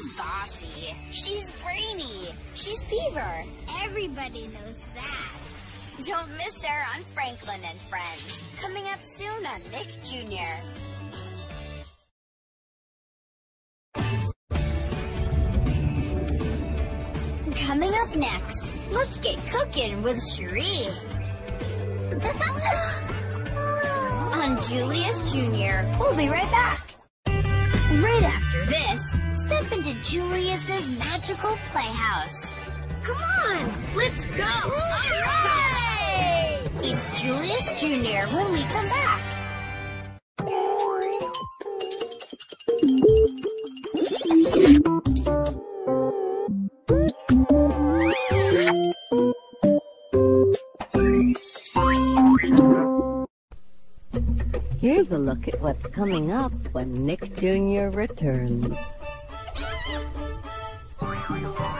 bossy. She's brainy. She's Beaver. Everybody knows that. Don't miss her on Franklin and Friends. Coming up soon on Nick Jr. Coming up next, let's get cooking with Cherie. On Julius Jr. We'll be right back. Right after this, step into Julius's magical playhouse. Come on, let's go! All right! It's Julius Jr. when we come back. Here's a look at what's coming up when Nick Jr. returns.